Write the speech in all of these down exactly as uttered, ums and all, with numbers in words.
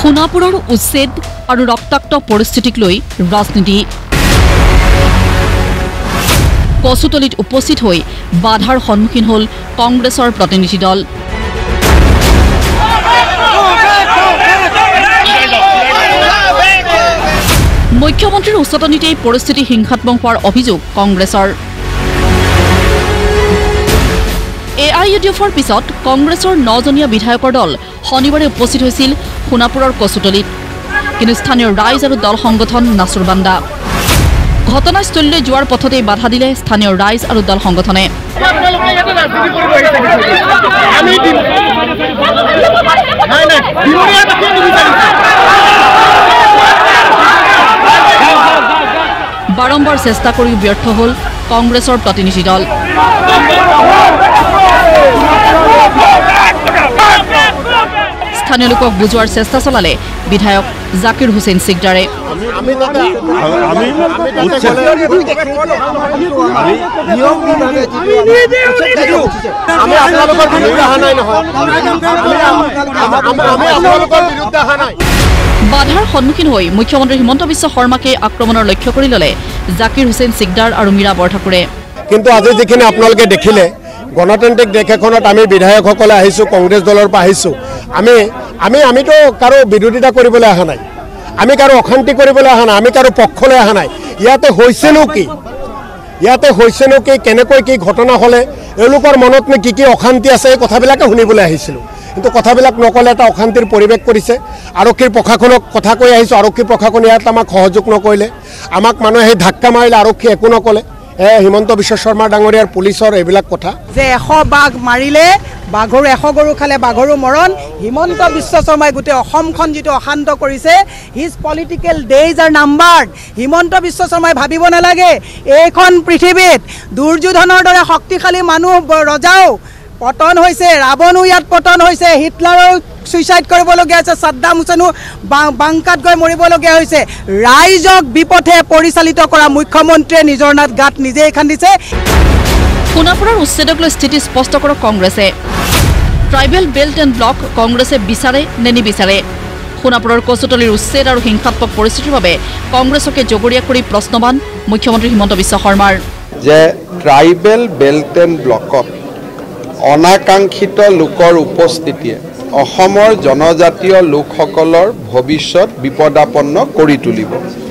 সোনাপুৰৰ উচ্ছেদ আৰু ৰক্তাক্ত পৰিস্থিতিক লৈ ৰাজনীতি কচুতলিত উপস্থিত হৈ বাধাৰ সন্মুখীন হল কংগ্ৰেছৰ প্ৰতিনিধি দল। মুখ্যমন্ত্ৰীৰ উচতনিতেই পৰিস্থিতি হিংসাত্মক হোৱাৰ অভিযোগ কংগ্ৰেছৰ। এ আই ইউ ডি এফৰ পিছত কংগ্ৰেছৰ নজনীয়া বিধায়কৰ দল শনিবাৰে উপস্থিত হৈছিল সোনাপুৰৰ কচুতলিত, কিন্তু স্থানীয় ৰাইজ আৰু দল সংগঠন নাচুৰবান্দা। ঘটনাস্থলীলৈ যোৱাৰ পথতেই বাধা দিলে স্থানীয় ৰাইজ আৰু দল সংগঠনে। বাৰম্বাৰ চেষ্টা কৰিও ব্যৰ্থ হল কংগ্ৰেছৰ প্ৰতিনিধি দল। স্থানীয় লোকক বুজোৱাৰ চেষ্টা চলালে বিধায়ক জাকিৰ হুছেইন সিকদাৰে। বাধাৰ সন্মুখীন হৈ মুখ্যমন্ত্ৰী হিমন্ত বিশ্ব শৰ্মাকে আক্ৰমণৰ লক্ষ্য কৰি ললে জাকিৰ হুছেইন সিকদাৰ আৰু মীৰা বৰঠাকুৰে। কিন্তু আজি যিখিনি আপোনালোকে দেখিলে গণতান্ত্ৰিক দেশ এখনত আমি বিধায়কসকলে আহিছোঁ, কংগ্ৰেছ দলৰ পৰা আহিছোঁ। আমি আমি আমিতো কাৰো বিৰোধিতা কৰিবলৈ অহা নাই, আমি কাৰো অশান্তি কৰিবলৈ অহা নাই, আমি কাৰো পক্ষলৈ অহা নাই। ইয়াতে হৈছেনো কি, ইয়াতে হৈছেনো কি, কেনেকৈ কি ঘটনা হ'লে, এওঁলোকৰ মনতনো কি কি অশান্তি আছে, এই কথাবিলাকে শুনিবলৈ আহিছিলোঁ। কিন্তু কথাবিলাক নকলে এটা অশান্তিৰ পৰিৱেশ কৰিছে। আৰক্ষীৰ প্ৰশাসনক কথা কৈ আহিছোঁ, আৰক্ষী প্ৰশাসনে ইয়াত আমাক সহযোগ নকৰিলে, আমাক মানুহে ধাক্কা মাৰিলে, আৰক্ষী একো নকলে। এ হিমন্ত বিশ্ব শৰ্মা ডাঙৰীয়াৰ পুলিচৰ এইবিলাক কথা যে এশ বাঘ মাৰিলে বাঘৰু এশ গৰু খালে বাঘৰু মৰণ। হিমন্ত বিশ্ব শৰ্মাই গোটেই অসমখন যিটো অশান্ত কৰিছে, his political days are numbered. Himanta Biswa শৰ্মাই ভাবিব নালাগে এইখন পৃথিৱীত দুৰ্যোধনৰ দৰে শক্তিশালী মানুহ ৰজাও পতন হৈছে, ৰাৱণো ইয়াত পতন হৈছে, হিটলাৰো সুইচাইড কৰিবলগীয়া হৈছে, ছাদ্দাম হুছেইনো বাংকাত গৈ মৰিবলগীয়া হৈছে। ৰাইজক বিপথে পৰিচালিত কৰা মুখ্যমন্ত্ৰীয়ে নিজৰ নাট গাত নিজেই খান্দিছে। সোনাপুৰৰ উচ্ছেদক লৈ স্থিতি স্পষ্ট কৰক কংগ্ৰেছে। ট্ৰাইবেল বেল্ট এণ্ড ব্লক কংগ্ৰেছে বিচাৰে নে নিবিচাৰে? সোনাপুৰৰ কচুতলিৰ উচ্ছেদ আৰু হিংসাত্মক পৰিস্থিতিৰ বাবে কংগ্ৰেছকে জগৰীয়া কৰি প্ৰশ্নবান মুখ্যমন্ত্ৰী হিমন্ত বিশ্ব শৰ্মাৰ। যে ট্ৰাইবেল বেল্ট এণ্ড ব্লকত অনাকাংক্ষিত লোকৰ উপস্থিতিয়ে অসমৰ জনজাতীয় লোকসকলৰ ভৱিষ্যত বিপদাপন্ন কৰি তুলিব।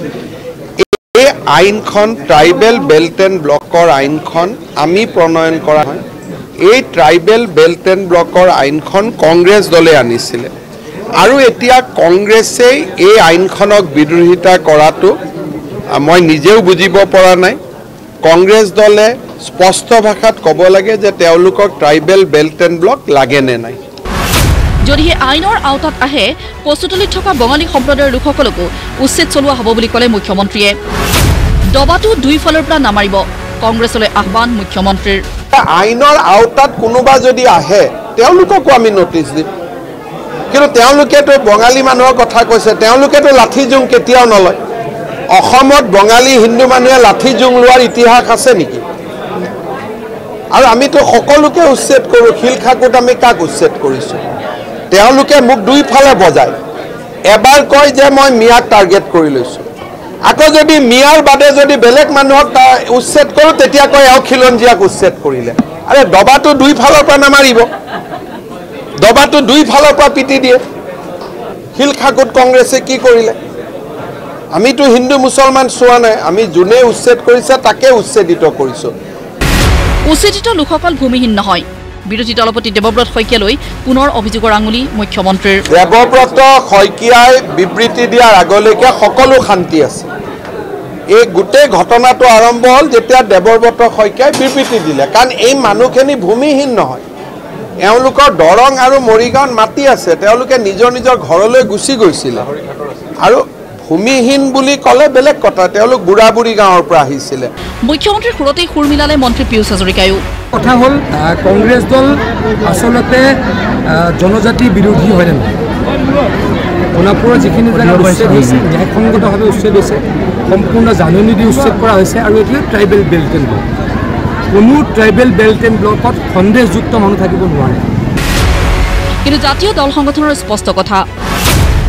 এই আইনখন ট্ৰাইবেল বেল্ট এণ্ড ব্লকৰ আইনখন আমি প্ৰণয়ন কৰা হয়। এই ট্ৰাইবেল বেল্ট এণ্ড ব্লকৰ আইনখন কংগ্ৰেছ দলে আনিছিলে আৰু এতিয়া কংগ্ৰেছেই এই আইনখনক বিৰোধিতা কৰাটো মই নিজেও বুজিব পৰা নাই। কংগ্ৰেছ দলে স্পষ্ট ভাষাত ক'ব লাগে যে তেওঁলোকক ট্ৰাইবেল বেল্ট এণ্ড ব্লক লাগে নে নাই। যদিহে আইনৰ আওতাত আহে কচুতলিত থকা বঙালী সম্প্ৰদায়ৰ লোকসকলকো উচ্ছেদ চলোৱা হ'ব বুলি ক'লে মুখ্যমন্ত্ৰীয়ে। দবাটো দুইফালৰ পৰা নামাৰিব কংগ্ৰেছলৈ আহ্বান মুখ্যমন্ত্ৰীৰ। আইনৰ আওতাত কোনোবা যদি আহে তেওঁলোককো আমি নটিচ দিম, কিন্তু তেওঁলোকেতো বঙালী মানুহৰ কথা কৈছে, তেওঁলোকেতো লাঠি জোং কেতিয়াও নলয়। অসমত বঙালী হিন্দু মানুহে লাঠি জোং লোৱাৰ ইতিহাস আছে নেকি? আৰু আমিতো সকলোকে উচ্ছেদ কৰোঁ। শিলখাকুত আমি কাক উচ্ছেদ কৰিছোঁ? তেওঁলোকে মোক দুইফালে বজায়। এবাৰ কয় যে মই মিয়াক টাৰ্গেট কৰি লৈছোঁ, আকৌ যদি মিয়াৰ বাদে যদি বেলেগ মানুহক উচ্ছেদ কৰোঁ তেতিয়া কয় এওঁ খিলঞ্জীয়াক উচ্ছেদ কৰিলে। আৰে দবাটো দুইফালৰ পৰা নামাৰিব, দবাটো দুইফালৰ পৰা পিটি দিয়ে। শিলখাকুত কংগ্ৰেছে কি কৰিলে? আমিতো হিন্দু মুছলমান চোৱা নাই, আমি যোনে উচ্ছেদ কৰিছে তাকে উচ্ছেদিত কৰিছোঁ। উচ্ছেদিত লোকসকল ভূমিহীন নহয়। বিৰোধী দলপতি দেৱব্ৰত শইকীয়ালৈ পুনৰ অভিযোগৰ আঙুলি মুখ্যমন্ত্ৰীৰ। দেৱব্ৰত শইকীয়াই বিবৃতি দিয়াৰ আগলৈকে সকলো শান্তি আছে। এই গোটেই ঘটনাটো আৰম্ভ হ'ল যেতিয়া দেৱব্ৰত শইকীয়াই বিবৃতি দিলে, কাৰণ এই মানুহখিনি ভূমিহীন নহয়। এওঁলোকৰ দৰং আৰু মৰিগাঁৱত মাটি আছে, তেওঁলোকে নিজৰ নিজৰ ঘৰলৈ গুচি গৈছিলে। আৰু ভূমিহীন বুলি ক'লে বেলেগ কথা, তেওঁলোক বুঢ়া বুঢ়ী গাঁৱৰ পৰা আহিছিলে। মুখ্যমন্ত্ৰীৰ সুৰতেই সুৰ মিলালে মন্ত্ৰী পীয়ুষ হাজৰিকায়ো। কথা হ'ল কংগ্ৰেছ দল আচলতে জনজাতি বিৰোধী হয় নে নহয়? সোনাপুৰৰ যিখিনি জেগাত উচ্ছেদ হৈছে ন্যায়সংগতভাৱে উচ্ছেদ হৈছে, সম্পূৰ্ণ জাননী দি উচ্ছেদ কৰা হৈছে। আৰু এতিয়া ট্ৰাইবেল বেল্ট এণ্ড ব্লক, কোনো ট্ৰাইবেল বেল্ট এণ্ড ব্লকত সন্দেহযুক্ত মানুহ থাকিব নোৱাৰে। কিন্তু জাতীয় দল সংগঠনৰ স্পষ্ট কথা,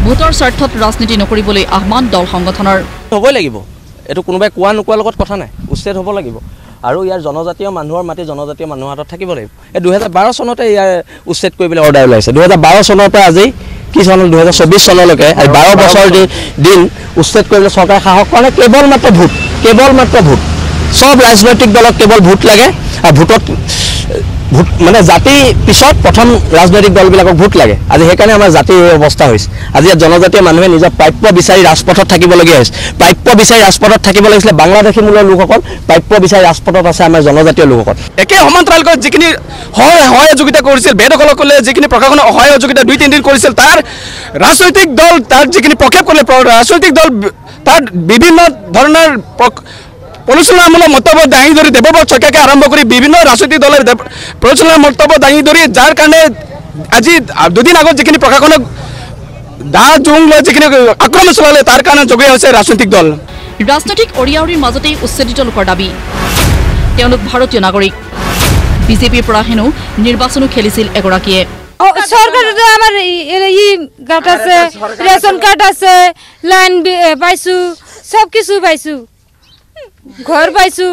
ভোটৰ স্বাৰ্থত ৰাজনীতি নকৰিবলৈ আহ্বান দল সংগঠনৰ। হ'বই লাগিব, এইটো কোনোবাই কোৱা নোকোৱাৰ লগত কথা নাই, উচ্ছেদ হ'ব লাগিব আৰু ইয়াৰ জনজাতীয় মানুহৰ মাটি জনজাতীয় মানুহৰ হাতত থাকিব লাগিব। এই দুহেজাৰ বাৰ চনতে ইয়াৰ উচ্ছেদ কৰিবলৈ অৰ্ডাৰ ওলাইছে। দুহেজাৰ বাৰ চনৰ পৰা আজি কি চন দুহেজাৰ চৌবিছ চনলৈকে বাৰ বছৰ দিন উচ্ছেদ কৰিবলৈ চৰকাৰে সাহস কৰা নাই। কেৱল মাত্ৰ ভোট, কেৱল মাত্ৰ ভোট। চব ৰাজনৈতিক দলক কেৱল ভোট লাগে আৰু ভোটত ভোট মানে জাতিৰ পিছত প্ৰথম ৰাজনৈতিক দলবিলাকক ভোট লাগে। আজি সেইকাৰণে আমাৰ জাতিৰ এই অৱস্থা হৈছে। আজি ইয়াত জনজাতীয় মানুহে নিজৰ প্ৰাপ্য বিচাৰি ৰাজপথত থাকিবলগীয়া হৈছে। প্ৰাপ্য বিচাৰি ৰাজপথত থাকিব লাগিছিলে বাংলাদেশী মূলৰ লোকসকল, প্ৰাপ্য বিচাৰি ৰাজপথত আছে আমাৰ জনজাতীয় লোকসকল। একে সমান্তৰালকৈ যিখিনি সহায় সহযোগিতা কৰিছিল, বেদখলসকলে যিখিনি প্ৰশাসনৰ সহযোগিতা দুই তিনিদিন কৰিছিল, তাৰ ৰাজনৈতিক দল তাৰ যিখিনি প্ৰক্ষেপ কৰিলে, ৰাজনৈতিক দল তাত বিভিন্ন ধৰণৰ প্ৰলোচনামূলক মন্তব্য দাঙি ধৰি দেৱব্ৰত শইকীয়াকে আৰম্ভ কৰি বিভিন্ন ৰাজনৈতিক দলৰ প্ৰলোচনাৰ মন্তব্য দাঙি ধৰি, যাৰ কাৰণে আজি দুদিন আগত যিখিনি প্ৰশাসনক দা জোং লৈ যিখিনি আক্ৰমণ চলালে, তাৰ কাৰণে জগৰীয়া হৈছে ৰাজনৈতিক দল। ৰাজনৈতিক অৰিয়াউৰিৰ মাজতেই উচ্ছেদিত লোকৰ দাবী, তেওঁলোক ভাৰতীয় নাগৰিক। বিজেপিৰ পৰা হেনো নিৰ্বাচনো খেলিছিল এগৰাকীয়ে। চৰকাৰে আমাৰ ই কাৰ্ড আছে, ৰেচন কাৰ্ড আছে, লাইন পাইছো, চব কিছু পাইছো, ঘৰ পাইছো।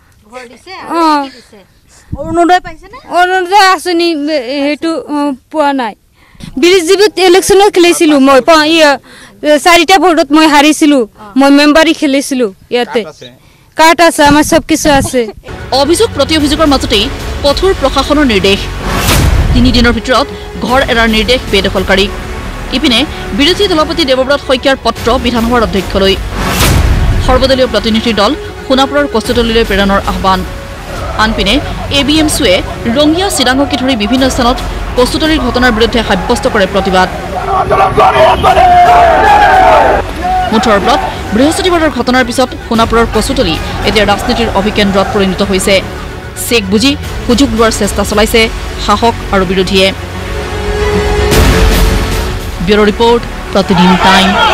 অৰুণোদয় আঁচনি সেইটো পোৱা নাই। বিজেপিত ইলেকশ্যনত খেলিছিলো মই, চাৰিটা ভোটত মই হাৰিছিলো। মই মেম্বাৰী খেলিছিলো, ইয়াতে কাৰ্ড আছে, আমাৰ চব কিছু আছে। অভিযোগ প্ৰতি অভিযোগৰ মাজতেই কঠোৰ প্ৰশাসনৰ নিৰ্দেশ। তিনিদিনৰ ভিতৰত ঘৰ এৰাৰ নিৰ্দেশ বেদখলকাৰীক। ইপিনে বিৰোধী দলপতি দেৱব্ৰত শইকীয়াৰ পত্ৰ বিধানসভাৰ অধ্যক্ষলৈ। সৰ্বদলীয় প্ৰতিনিধি দল সোণাপুৰৰ কচুতলীলৈ প্ৰেৰণৰ আহ্বান। আনপিনে এ বি এম চুৱে ৰঙিয়া চিৰাঙকে ধৰি বিভিন্ন স্থানত কচুতলীৰ ঘটনাৰ বিৰুদ্ধে সাব্যস্ত কৰে প্ৰতিবাদ। মুঠৰ ওপৰত বৃহস্পতিবাৰৰ ঘটনাৰ পিছত সোণাপুৰৰ কচুতলী এতিয়া ৰাজনীতিৰ অভিকেন্দ্ৰত পৰিণত হৈছে। চেক বুজি সুযোগ লোৱাৰ চেষ্টা চলাইছে শাসক আৰু বিৰোধীয়ে। Bureau' report, Pratidin time.